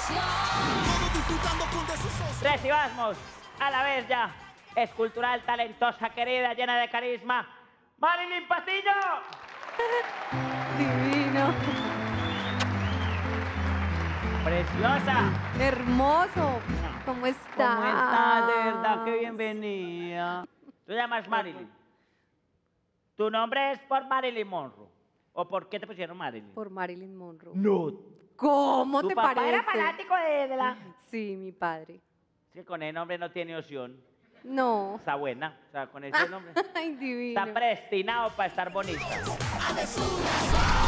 Recibamos a la vez ya, escultural, talentosa, querida, llena de carisma, Marilyn Patiño. Divino. Preciosa. Hermoso. ¿Cómo está? ¿Cómo estás? De verdad, qué bienvenida. Tú llamas Marilyn. ¿Tu nombre es por Marilyn Monroe? ¿O por qué te pusieron Marilyn? Por Marilyn Monroe. No. ¿Cómo ¿Tu te papá parece? era fanático de la...? Sí, mi padre. Es que con ese nombre no tiene opción. No. Está buena. O sea, con ese nombre. Ay, divino. Está predestinado para estar bonita.